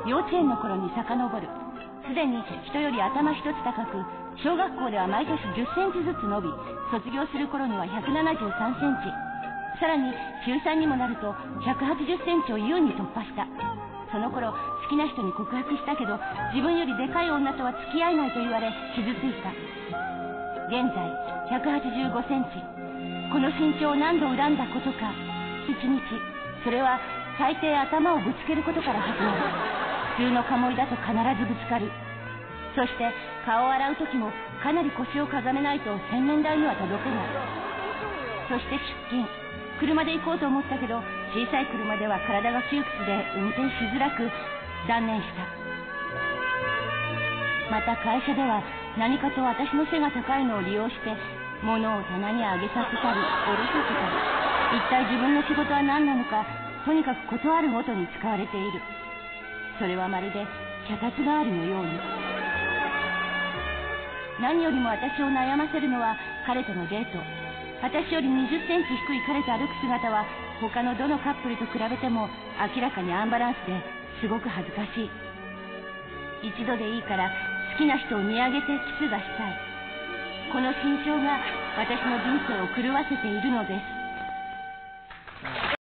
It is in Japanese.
幼稚園の頃に遡る。すでに人より頭一つ高く、小学校では毎年10センチずつ伸び、卒業する頃には173センチ。さらに中3にもなると180センチを優に突破した。その頃好きな人に告白したけど、自分よりでかい女とは付き合えないと言われ傷ついた。現在185センチ。この身長を何度恨んだことか。一日、それは大抵頭をぶつけることから始まる。普通のカモイだと必ずぶつかる。そして顔を洗う時もかなり腰をかがめないと洗面台には届けない。そして出勤、車で行こうと思ったけど、小さい車では体が窮屈で運転しづらく断念した。また会社では何かと私の背が高いのを利用して物を棚に上げさせたり下ろさせたり、一体自分の仕事は何なのか、とにかく事あるごとに使われている。それはまるで脚立代わりのように。何よりも私を悩ませるのは彼とのデート。私より20センチ低い彼と歩く姿は他のどのカップルと比べても明らかにアンバランスですごく恥ずかしい。一度でいいから好きな人を見上げてキスがしたい。この心象が私の人生を狂わせているのです。